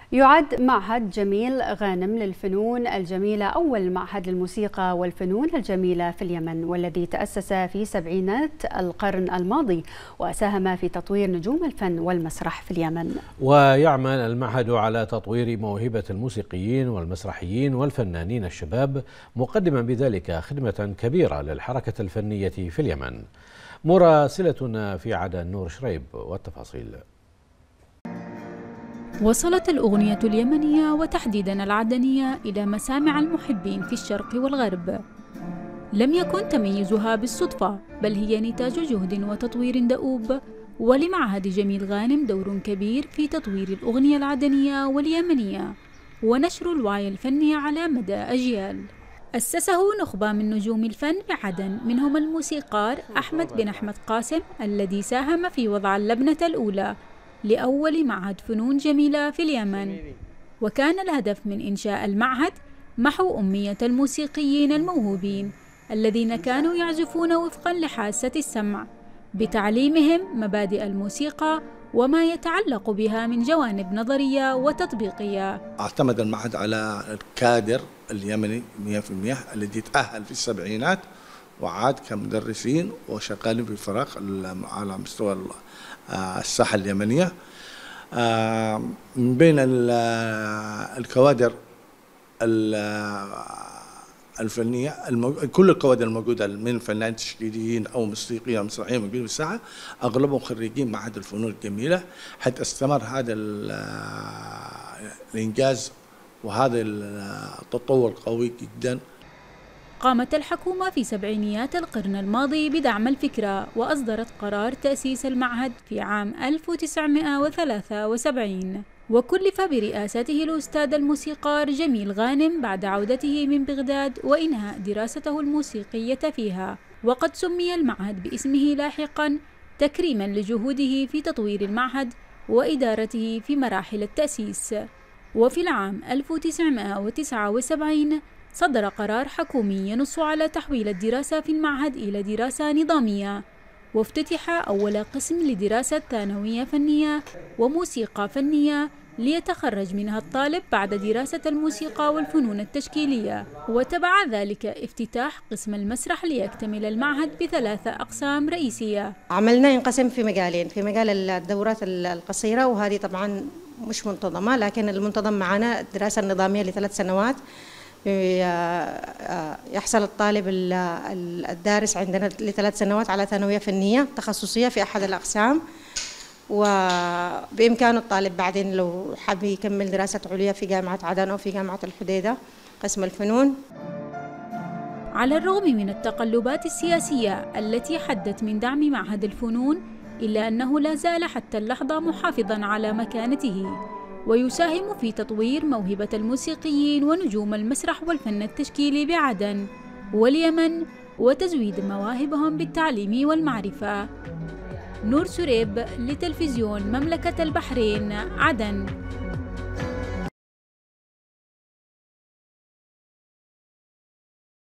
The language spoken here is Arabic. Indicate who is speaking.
Speaker 1: يعد معهد جميل غانم للفنون الجميلة أول معهد للموسيقى والفنون الجميلة في اليمن، والذي تأسس في سبعينات القرن الماضي وساهم في تطوير نجوم الفن والمسرح في اليمن.
Speaker 2: ويعمل المعهد على تطوير موهبة الموسيقيين والمسرحيين والفنانين الشباب، مقدما بذلك خدمة كبيرة للحركة الفنية في اليمن. مراسلتنا في عدن نور شريب والتفاصيل.
Speaker 3: وصلت الأغنية اليمنية وتحديدا العدنية إلى مسامع المحبين في الشرق والغرب. لم يكن تميزها بالصدفة، بل هي نتاج جهد وتطوير دؤوب، ولمعهد جميل غانم دور كبير في تطوير الأغنية العدنية واليمنية ونشر الوعي الفني على مدى أجيال. أسسه نخبة من نجوم الفن بعدن، منهم الموسيقار أحمد بن أحمد قاسم الذي ساهم في وضع اللبنة الأولى لأول معهد فنون جميلة في اليمن. وكان الهدف من إنشاء المعهد محو أمية الموسيقيين الموهوبين الذين كانوا يعزفون وفقا لحاسة السمع، بتعليمهم مبادئ الموسيقى وما يتعلق بها من جوانب نظرية وتطبيقية.
Speaker 4: اعتمد المعهد على الكادر اليمني 100% الذي تأهل في السبعينات وعاد كمدرسين وشغالين في فرق على مستوى الساحة اليمنية. من بين الكوادر الفنية كل الكوادر الموجودة من فنانين تشكيليين أو موسيقيين أو مسرحيين موجودين في الساحة أغلبهم خريجين معهد الفنون الجميلة، حتى استمر هذا الإنجاز وهذا التطور قوي جدا.
Speaker 3: قامت الحكومة في سبعينيات القرن الماضي بدعم الفكرة، وأصدرت قرار تأسيس المعهد في عام 1973، وكلف برئاسته الأستاذ الموسيقار جميل غانم بعد عودته من بغداد وإنهاء دراسته الموسيقية فيها. وقد سمي المعهد باسمه لاحقا تكريما لجهوده في تطوير المعهد وإدارته في مراحل التأسيس. وفي العام 1979 صدر قرار حكومي ينص على تحويل الدراسة في المعهد إلى دراسة نظامية، وافتتح أول قسم لدراسة ثانوية فنية وموسيقى فنية ليتخرج منها الطالب بعد دراسة الموسيقى والفنون التشكيلية. وتبع ذلك افتتاح قسم المسرح ليكتمل المعهد ب3 أقسام رئيسية.
Speaker 5: عملنا ينقسم في مجالين، في مجال الدورات القصيرة، وهذه طبعا مش منتظمة، لكن المنتظم معنا الدراسة النظامية ل3 سنوات. يحصل الطالب الدارس عندنا ل3 سنوات على ثانوية فنية تخصصية في أحد الأقسام، وبإمكانه الطالب بعدين لو حب يكمل دراسة عليا في جامعة عدن أو في جامعة الحديدة قسم الفنون.
Speaker 3: على الرغم من التقلبات السياسية التي حدت من دعم معهد الفنون، إلا أنه لا زال حتى اللحظة محافظاً على مكانته، ويساهم في تطوير موهبة الموسيقيين ونجوم المسرح والفن التشكيلي بعدن واليمن، وتزويد مواهبهم بالتعليم والمعرفة. نور شريب لتلفزيون مملكة البحرين، عدن.